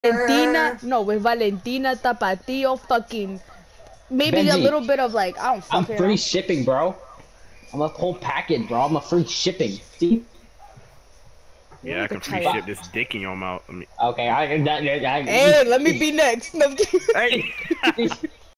Valentina, no, with Valentina Tapatio, fucking maybe a Benji, little bit of like I don't I'm fucking free know. shipping, bro. I'm a whole package, bro. I'm a free shipping. See? You Yeah, I need to can free chill ship out. this dick in your mouth. Okay, Hey, let me be next. No, I'm kidding. Hey.